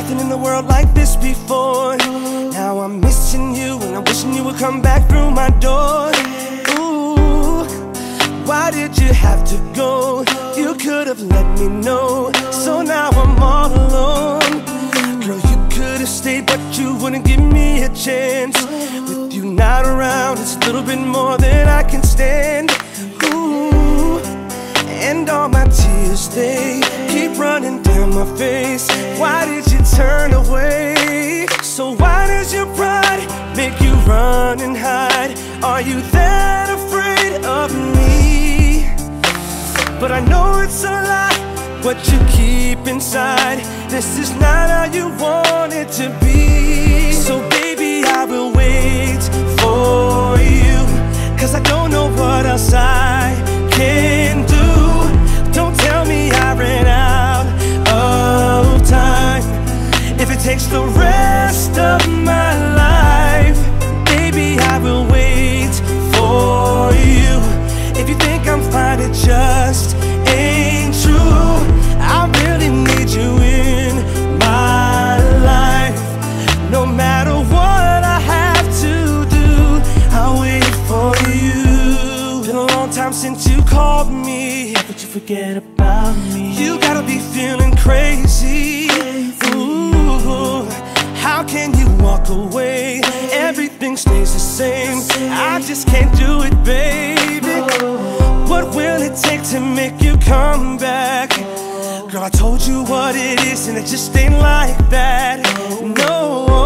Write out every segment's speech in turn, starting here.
nothing in the world like this before. Now I'm missing you and I'm wishing you would come back through my door. Ooh, why did you have to go? You could have let me know. So now I'm all alone. Girl, you could have stayed, but you wouldn't give me a chance. With you not around, it's a little bit more than I can stand. Ooh, and all my tears, they keep running down my face. Why did you turn away? So why does your pride make you run and hide? Are you that afraid of me? But I know it's a lie, what you keep inside. This is not how you want it to be. So baby, I will wait for you, 'cause I don't know what else I can do. Don't tell me I ran out of time. If it takes the rest of my life, baby, I will wait for you. If you think I'm fine, it just ain't true. I really need you in my life. No matter what I have to do, I'll wait for you. Been a long time since you called me, but you forget about me. You gotta be feeling crazy. Ooh, how can you walk away? Everything stays the same. I just can't do it, baby. What will it take to make you come back? Girl, I told you what it is and it just ain't like that. No,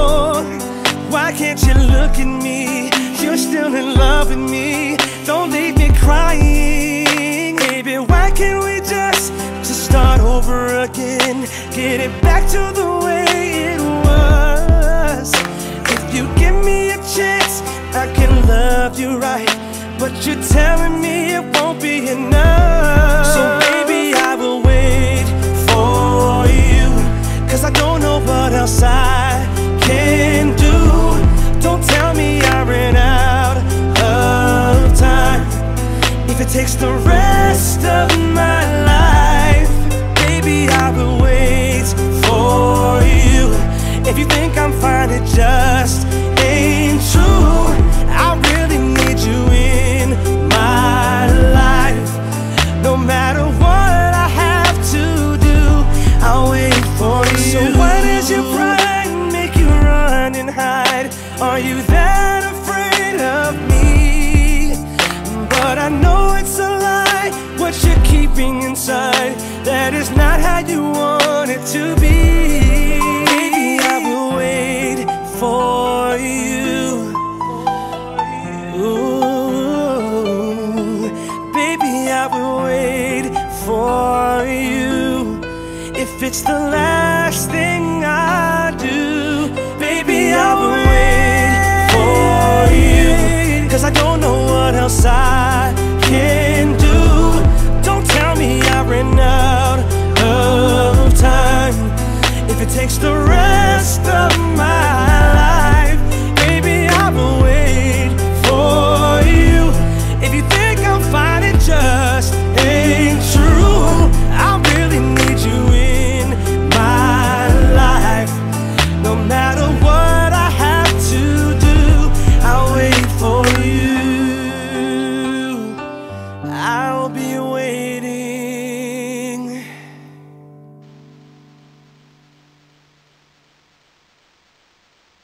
why can't you look at me? You're still in love with me. Don't leave me crying. Baby, why can't we just start over again? Get it back to the way it was. If you give me a chance, I can love you right. But you're telling me it won't be enough. So baby, I will wait for you, 'cause I don't know what else I can do. Don't tell me I ran out of time. If it takes the rest of my life, baby, I will wait for you. If you think I'm fine, it just ain't true. I really need you in my life. No matter what I have to do, I'll wait for you. So why does your pride make you run and hide? Are you that afraid of me? But I know it's a lie, what you're keeping inside. That is not how you want it to be. Baby, I will wait for you. Ooh, baby, I will wait for you. If it's the last thing I do, baby, I will wait for you. 'Cause I don't know what else I can do. Don't tell me I ran out of time. If it takes the rest